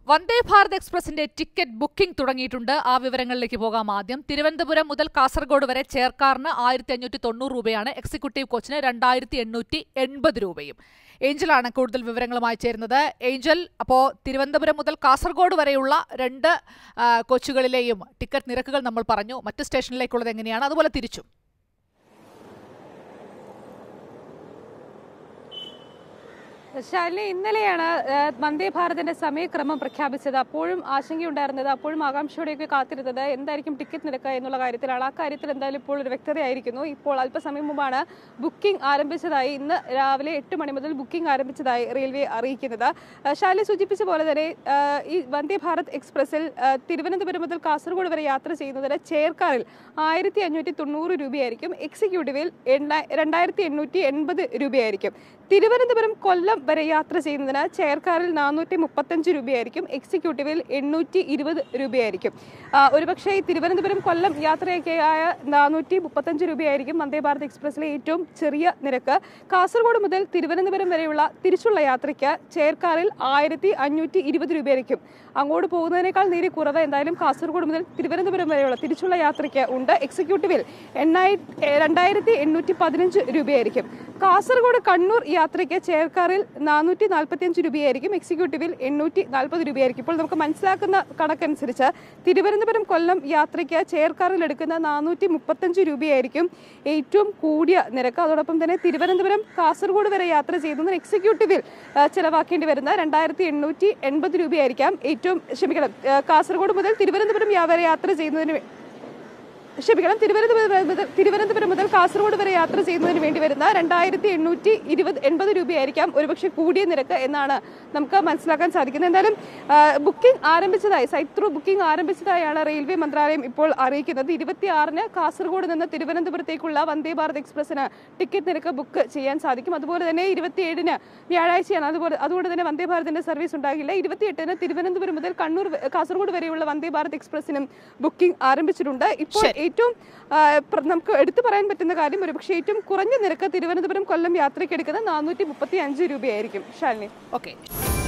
വന്ദേ ഭാരത് എക്സ്പ്രസിന്റെ ticket booking തുടങ്ങിയിട്ടുണ്ട്. ആ വിവരങ്ങളിലേക്ക് പോകാം. ആദ്യം തിരുവനന്തപുരം മുതൽ കാസർഗോഡ് വരെ ചെയർകാറിന് 1590 രൂപയാണ്, എക്സിക്യൂട്ടീവ് കോച്ചിന് 2880 രൂപയും. ഏഞ്ചലാണ് കൂടുതൽ വിവരങ്ങളുമായി ചേരുന്നത്. ഏഞ്ചൽ, അപ്പോൾ തിരുവനന്തപുരം മുതൽ കാസർഗോഡ് വരെയുള്ള രണ്ട് കോച്ചുകളിലെയും ടിക്കറ്റ് നിരക്കുകൾ നമ്മൾ പറഞ്ഞു. മറ്റ് സ്റ്റേഷനിലേക്കുള്ളത് എങ്ങനെയാണ്, അതുപോലെ തിരിച്ചും? ശാലിനി, ഇന്നലെയാണ് വന്ദേ ഭാരതിന്റെ സമയക്രമം പ്രഖ്യാപിച്ചത്. അപ്പോഴും ആശങ്കയുണ്ടായിരുന്നത്, അപ്പോഴും ആകാംക്ഷയോടെയൊക്കെ കാത്തിരുന്നത് എന്തായിരിക്കും ടിക്കറ്റ് നിരക്ക് എന്നുള്ള കാര്യത്തിലാണ്. ആ കാര്യത്തിൽ എന്തായാലും ഇപ്പോൾ ഒരു വ്യക്തതയായിരിക്കുന്നു. ഇപ്പോൾ അല്പസമയം മുമ്പാണ് ബുക്കിംഗ് ആരംഭിച്ചതായി, ഇന്ന് രാവിലെ 8 മണി മുതൽ ബുക്കിംഗ് ആരംഭിച്ചതായി റെയിൽവേ അറിയിക്കുന്നത്. ശാലിനി സൂചിപ്പിച്ച പോലെ തന്നെ ഈ വന്ദേ ഭാരത് എക്സ്പ്രസിൽ തിരുവനന്തപുരം മുതൽ കാസർഗോഡ് വരെ യാത്ര ചെയ്യുന്നതിന് ചെയർകാറിൽ 1590 രൂപയായിരിക്കും, എക്സിക്യൂട്ടീവിൽ 2880 രൂപയായിരിക്കും. തിരുവനന്തപുരം കൊല്ലം വരെ യാത്ര ചെയ്യുന്നതിന് ചെയർകാറിൽ 435 രൂപയായിരിക്കും, എക്സിക്യൂട്ടീവിൽ 820 രൂപയായിരിക്കും. ഒരുപക്ഷെ തിരുവനന്തപുരം കൊല്ലം യാത്രയൊക്കെയായ 435 രൂപയായിരിക്കും വന്ദേ ഭാരത് എക്സ്പ്രസിലെ ഏറ്റവും ചെറിയ നിരക്ക്. കാസർഗോഡ് മുതൽ തിരുവനന്തപുരം വരെയുള്ള തിരിച്ചുള്ള യാത്രയ്ക്ക് ചെയർകാറിൽ 1520 രൂപയായിരിക്കും. അങ്ങോട്ട് പോകുന്നതിനേക്കാൾ നേരെ കുറവ് എന്തായാലും കാസർഗോഡ് മുതൽ തിരുവനന്തപുരം വരെയുള്ള തിരിച്ചുള്ള യാത്രയ്ക്ക് ഉണ്ട്. എക്സിക്യൂട്ടീവിൽ 2815 രൂപയായിരിക്കും. കാസർഗോഡ് കണ്ണൂർ യാത്രയ്ക്ക് ചെയർകാറിൽ 445 രൂപയായിരിക്കും, എക്സിക്യൂട്ടീവിൽ 840 രൂപയായിരിക്കും. ഇപ്പോൾ നമുക്ക് മനസ്സിലാക്കുന്ന കണക്കനുസരിച്ച് തിരുവനന്തപുരം കൊല്ലം യാത്രയ്ക്ക് ചെയർകാറിൽ എടുക്കുന്ന 435 രൂപയായിരിക്കും ഏറ്റവും കൂടിയ നിരക്ക്. അതോടൊപ്പം തന്നെ തിരുവനന്തപുരം കാസർഗോഡ് വരെ യാത്ര ചെയ്യുന്നതിന് എക്സിക്യൂട്ടീവിൽ ചിലവാക്കേണ്ടി വരുന്ന 2880 രൂപയായിരിക്കാം കാസർഗോഡ് മുതൽ തിരുവനന്തപുരം വരെ യാത്ര ചെയ്യുന്നതിന് തിരുവനന്തപുരം മുതൽ കാസർഗോഡ് വരെ യാത്ര ചെയ്യുന്നതിന് വേണ്ടി വരുന്ന 2880 രൂപയായിരിക്കാം ഒരുപക്ഷെ കൂടിയ നിരക്ക് എന്നാണ് നമുക്ക് മനസ്സിലാക്കാൻ സാധിക്കുന്നത്. എന്തായാലും ബുക്കിംഗ് ആരംഭിച്ചതായി, സൈറ്റ് ത്രൂ ബുക്കിംഗ് ആരംഭിച്ചതായാണ് റെയിൽവേ മന്ത്രാലയം ഇപ്പോൾ അറിയിക്കുന്നത്. 26-ന് കാസർഗോഡ് നിന്ന് തിരുവനന്തപുരത്തേക്കുള്ള വന്ദേ ഭാരത് എക്സ്പ്രസിന് ടിക്കറ്റ് നിരക്ക് ബുക്ക് ചെയ്യാൻ സാധിക്കും. അതുപോലെ തന്നെ 27-ന് വ്യാഴാഴ്ചയാണ്, അതുകൊണ്ട് തന്നെ വന്ദേ ഭാരതിന്റെ സർവീസ് ഉണ്ടാകില്ല. 28-ന് തിരുവനന്തപുരം മുതൽ കാസർഗോഡ് വരെയുള്ള വന്ദേ ഭാരത് എക്സ്പ്രസിനും ബുക്കിംഗ് ആരംഭിച്ചിട്ടുണ്ട്. ഇപ്പോൾ ഏറ്റവും നമുക്ക് എടുത്തു പറയാൻ പറ്റുന്ന കാര്യം, ഒരുപക്ഷെ ഏറ്റവും കുറഞ്ഞ നിരക്ക് തിരുവനന്തപുരം കൊല്ലം യാത്രയ്ക്ക് എടുക്കുന്ന 435 രൂപയായിരിക്കും. ശാലിനി, ഓക്കെ.